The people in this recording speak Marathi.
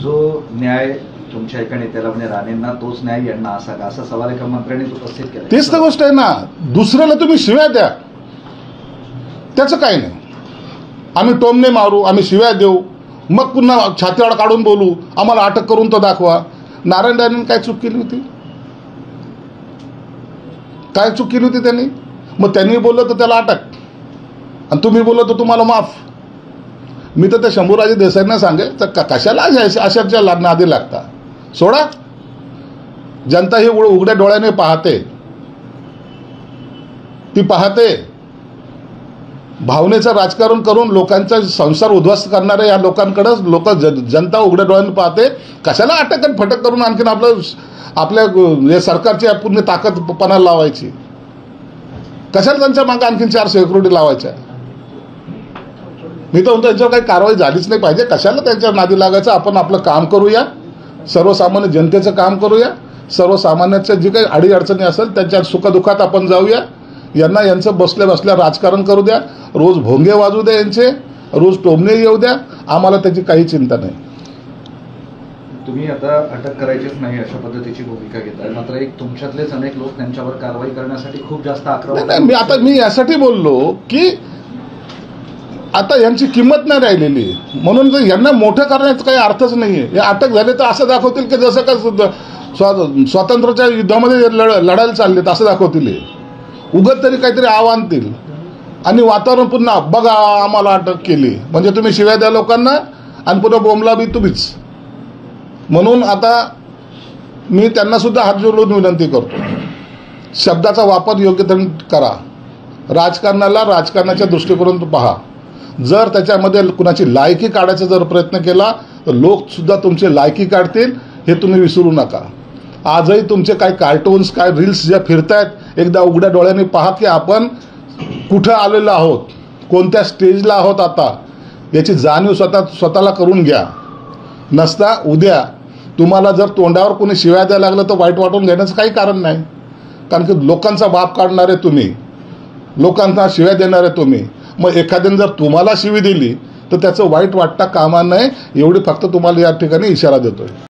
जो न्याय तुमच्या एका नेत्याला म्हणजे राणेंना तोच न्याय यांना असा का, असा सवाल एका मंत्र्यांनी उपस्थित केला. तेच तर गोष्ट आहे ना. दुसऱ्याला तुम्ही शिव्या द्या, त्याचं काही नाही. आम्ही टोमणे मारू, आम्ही शिव्या देऊ, मग पुन्हा छातीवाड काढून बोलू, आम्हाला अटक करून तो दाखवा. नारायण राणेंनी काय चूक केली होती? काय चूक केली होती त्यांनी? मग त्यांनी बोललं तर त्याला अटक, आणि तुम्ही बोललं तर तुम्हाला माफ. मी तर त्या शंभूराजे देसाईंना सांगेल, तर कशाला अशाच्या नादी लागता? सोडा. जनता ही उघड्या डोळ्याने पाहते, ती पाहते. भावनेचं राजकारण करून लोकांचा संसार उद्ध्वस्त करणाऱ्या या लोकांकडे जनता उघड्या डोळ्याने पाहते. कशाला अटक आणि फटक करून आणखीन आपल्या सरकारची पूर्ण ताकद पणाला लावायची? कशाला त्यांच्या मागे आणखीन 4 सिक्युरिटी लावायच्या? मी तर म्हणतो त्यांच्यावर काही कारवाई झालीच नाही पाहिजे. कशाला त्यांच्या नादी लागायचं? आपण आपलं काम करूया, सर्वसामान्य जनतेचं काम करूया. सर्वसामान्याच्या जी काही अडीअडचणी असेल त्यांच्या सुखदुःखात आपण जाऊया. यांचं बसल्या बसल्या राजकारण करू द्या, रोज भोंगे वाजू द्या, यांचे रोज टोमणे येऊ द्या. आम्हाला त्याची काही चिंता नाही. तुम्ही आता अटक करायचीच नाही अशा पद्धतीची भूमिका घेताय, मात्र एक तुमच्यातलेच अनेक लोक त्यांच्यावर कारवाई करण्यासाठी खूप जास्त आक्रमक. मी यासाठी बोललो की आता यांची किंमत नाही राहिलेली, म्हणून जर यांना मोठं करण्याचा काही अर्थच नाहीये. हे अटक झाले तर असं दाखवतील की जसं का स्वातंत्र्याच्या युद्धामध्ये लढायला चाललेत असं दाखवतील. उगत तरी काहीतरी आव्हान देईल आणि वातावरण पुन्हा बघा आम्हाला अटक केली म्हणजे तुम्ही शिव्या द्या लोकांना आणि पुन्हा बोंबला बी तुम्हीच. म्हणून आता मी त्यांना सुद्धा हात जोडून विनंती करतो, शब्दाचा वापर योग्य तऱ्हेने करा. राजकारणाला राजकारणाच्या दृष्टिकोनातून पहा. जर त्याच्यामध्ये कुणाची लायकी काढायचा जर प्रयत्न केला तर लोक सुद्धा तुमची लायकी काढतील, हे तुम्ही विसरू नका. आजही तुमचे काय कार्टून्स, काय रील्स ज्या फिरतायत, एकदा उघड्या डोळ्याने पहा की आपण कुठं आलेलो आहोत, कोणत्या स्टेजला आहोत. आता याची जाणीव स्वतःला करून घ्या. नसता उद्या तुम्हाला जर तोंडावर कोणी शिव्या द्यायला लागलं तर वाईट वाटून घेण्याचं काही कारण नाही. कारण की लोकांचा बाप काढणारे तुम्ही, लोकांना शिव्या देणारे तुम्ही. मग एखाद्याने जर तुम्हाला शिवी दिली तर त्याचं वाईट वाटता कामा नये, एवढी फक्त तुम्हाला या ठिकाणी इशारा देतोय.